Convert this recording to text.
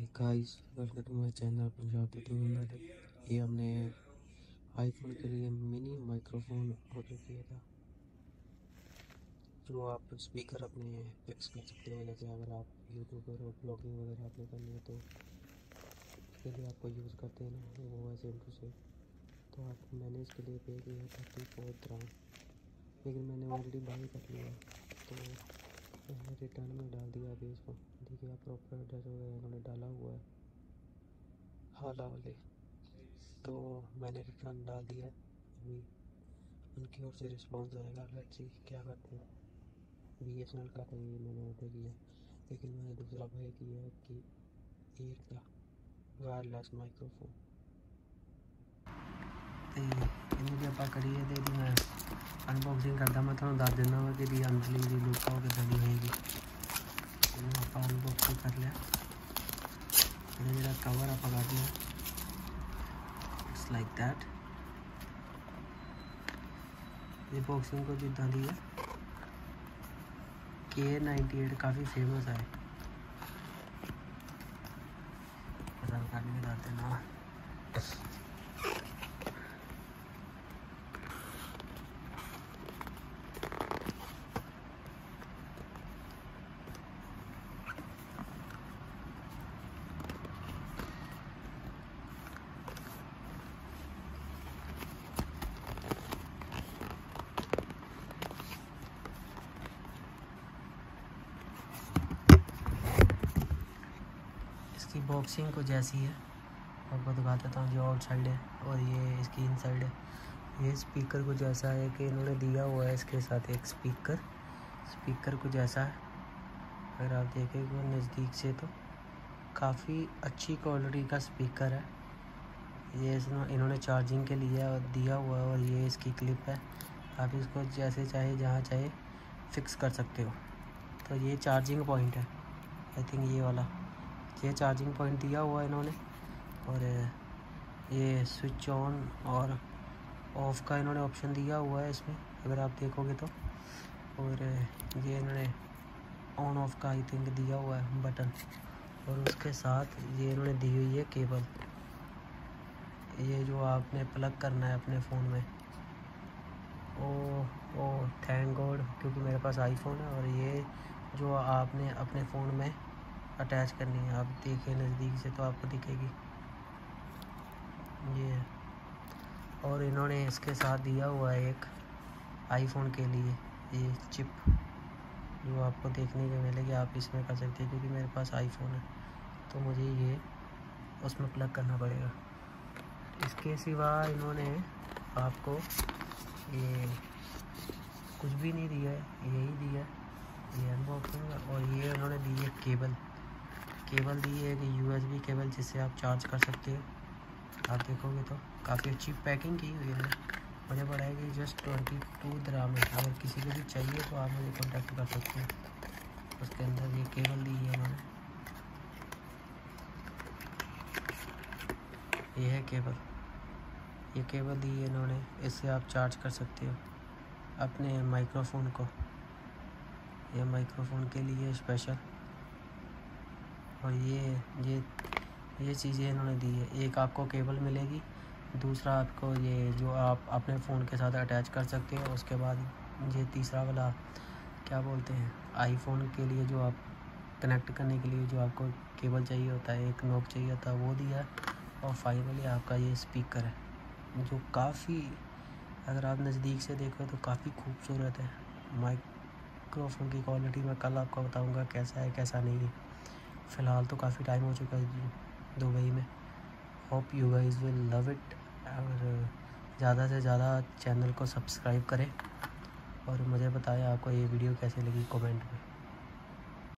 Guys, welcome to my channel Punjab YouTube. ये हमने iPhone के लिए मिनी माइक्रोफोन ऑर्डर किया था, जो आप स्पीकर अपने फिक्स कर सकते हो। जैसे अगर आप यूट्यूबर और ब्लॉगिंग वगैरह आपने करनी है तो उसके लिए आपको यूज़ करते हैं ना, वो है सेम टू सेम। तो आप मैंने इसके लिए पे किया है 34 dirham, लेकिन मैंने ऑलरेडी बाई कर लिया है तो मैंने रिटर्न में डाल दिया। अभी इसको देखिए, आप प्रॉपर एड्रेस वगैरह इन्होंने डाला हुआ है हाला वाले, तो मैंने रिटर्न डाल दिया है। अभी उनकी ओर से रिस्पॉन्स आएगा, लेट्स सी क्या करते हैं। BSNL का तो ये मैंने ऑर्डर किया, लेकिन मैंने दूसरा बाय किया है कि एयर का वायरलेस माइक्रोफोन। ਇਹਨੂੰ ਜੇ ਆਪਾਂ ਕਰੀਏ ਤੇ ਇਹਦੀ ਮੈਂ ਅਨਬਾਕਸਿੰਗ ਕਰਦਾ, ਮੈਂ ਤੁਹਾਨੂੰ ਦੱਸ ਦਿੰਦਾ ਵਾ ਕਿ ਇਹਦੀ ਅੰਦਰਲੀ ਜਿਹੜੀ ਲੁੱਕ ਉਹ ਕਿੱਦਾਂ ਦੀ ਹੋਏਗੀ। ਇਹਨੂੰ ਆਪਾਂ ਅਨਬਾਕਸਿੰਗ ਕਰ ਲਿਆ, ਇਹਦਾ ਜਿਹੜਾ ਕਵਰ ਆਪਾਂ ਕੱਢ ਲਿਆ, ਇਟਸ ਲਾਈਕ दैट। ये बॉक्सिंग को जिद्दां दी है K98 काफ़ी फेमस है, पता करने जाते ना। इसकी बॉक्सिंग कुछ ऐसी है, आपको दिखा देता हूँ। जो आउटसाइड है और ये इसकी इनसाइड है। ये स्पीकर कुछ ऐसा है कि इन्होंने दिया हुआ है इसके साथ एक स्पीकर कुछ ऐसा है। अगर आप देखेंगे नज़दीक से तो काफ़ी अच्छी क्वालिटी का स्पीकर है। ये इन्होंने चार्जिंग के लिए दिया हुआ है, और ये इसकी क्लिप है। आप इसको जैसे चाहे जहाँ चाहे फिक्स कर सकते हो। तो ये चार्जिंग पॉइंट है, आई थिंक ये वाला, ये चार्जिंग पॉइंट दिया हुआ है इन्होंने। और ये स्विच ऑन और ऑफ़ का इन्होंने ऑप्शन दिया हुआ है इसमें, अगर आप देखोगे तो। और ये इन्होंने ऑन ऑफ का आई थिंक दिया हुआ है बटन, और उसके साथ ये इन्होंने दी हुई है केबल। ये जो आपने प्लग करना है अपने फ़ोन में, ओ थैंक गॉड, क्योंकि मेरे पास आईफोन है। और ये जो आपने अपने फ़ोन में अटैच करनी है, आप देखें नज़दीक से तो आपको दिखेगी ये। और इन्होंने इसके साथ दिया हुआ है एक आईफोन के लिए ये चिप, जो आपको देखने को मिलेगी। आप इसमें कर सकते हैं, क्योंकि मेरे पास आईफोन है तो मुझे ये उसमें प्लग करना पड़ेगा। इसके सिवा इन्होंने आपको ये कुछ भी नहीं दिया है, यही दिया है ये अनबॉक्सिंग। और ये उन्होंने दी है केबल दी है कि USB केबल, जिससे आप चार्ज कर सकते हो। आप देखोगे तो काफ़ी अच्छी पैकिंग की हुई है। मुझे पड़ेगी जस्ट 22 dirham में। अगर किसी को भी चाहिए तो आप मुझे कॉन्टैक्ट कर सकते हैं। उसके अंदर ये केबल दी है उन्होंने, ये है केबल, ये केबल दी है इन्होंने। इससे आप चार्ज कर सकते हो अपने माइक्रोफोन को, ये माइक्रोफोन के लिए स्पेशल। और ये चीज़ें इन्होंने दी है। एक आपको केबल मिलेगी, दूसरा आपको ये जो आप अपने फ़ोन के साथ अटैच कर सकते हो। उसके बाद ये तीसरा वाला क्या बोलते हैं, आईफोन के लिए जो आप कनेक्ट करने के लिए जो आपको केबल चाहिए होता है, एक नॉब चाहिए होता है, वो दिया है। और फाइनली आपका ये स्पीकर है, जो काफ़ी, अगर आप नज़दीक से देखो तो काफ़ी खूबसूरत है। माइक्रोफोन की क्वालिटी मैं कल आपको बताऊंगा कैसा है कैसा नहीं है। फ़िलहाल तो काफ़ी टाइम हो चुका है दुबई में। Hope you guys will love it. और ज़्यादा से ज़्यादा चैनल को सब्सक्राइब करें, और मुझे बताएं आपको ये वीडियो कैसे लगी कमेंट में।